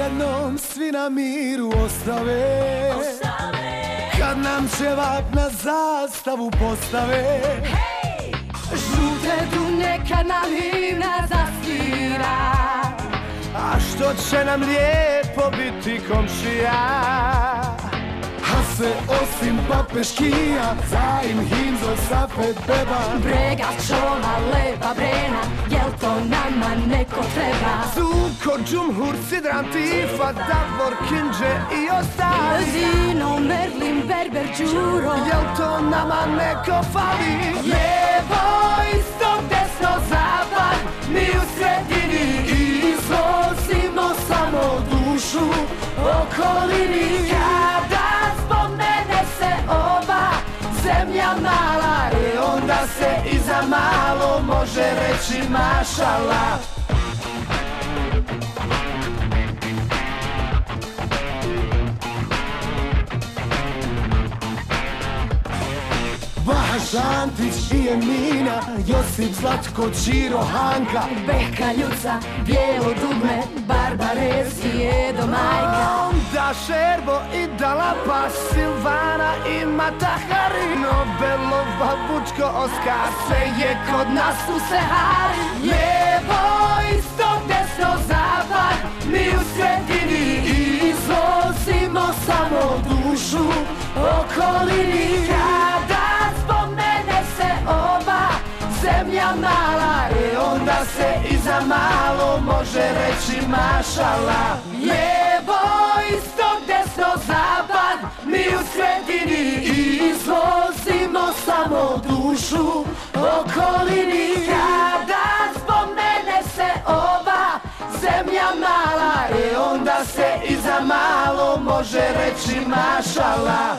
jednom svi na miru ostave, kad nam ćevap na zastavu postave. Žute dunje kad nam himna zasvira, a što će nam lijepo biti komšija. A sve osim papeškija, za im himzo sapet beba. Brega čola, lepa brena, jel to nama neko treba? Zuko, džumhur, sidran, tifa, Davor, Kinđe i ostali. Zino, Merlin, Berber, Đuro, jel to nama neko fali? Lijevo, istok, desno, zapad, mi u sredini izvozimo samo dušu okolini. Kada spomene se ova zemlja mala, onda se i za malo može reći mašala. Vaš Antić i Emina, Josip, Zlatko, Čiro, Hanka, Beka, Ljuca, Bijelo dugme, Barbares i Edo Majka. Da Šerbo i Dalapa, Silvana i Mata Hari, Nobelova, Vučko, Oskar, sve je kod nas u Sehari. Lijevo, istok, desno, zapad, mi u sredini izvozimo samo dušu okolini. Kada spomene se ova zemlja mala, onda se i za malo može reći mašala. Lijevo, istok, desno, zapad, mi u sredini izvozimo samo dušu okolini. Kada spomene se ova zemlja mala, onda se i za malo može reći mašala.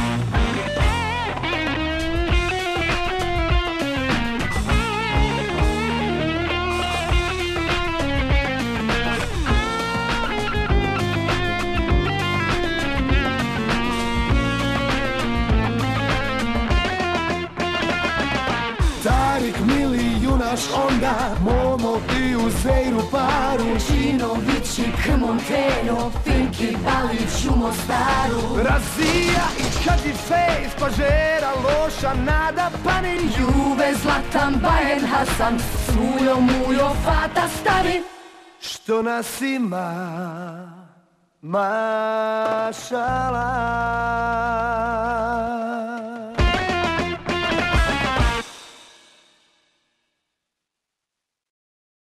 Tarik, Mili, Junaš, onda Momo i Uzeiru paru, Činović i Kmonteno, Finki, Balić u Mostaru, Razija i Kadifej, Spažera, Loša, Nada, Panin, Juve, Zlatan, Bajen, Hasan, Sujo, Mujo, Fata, Stavin. što nas ima, mašala.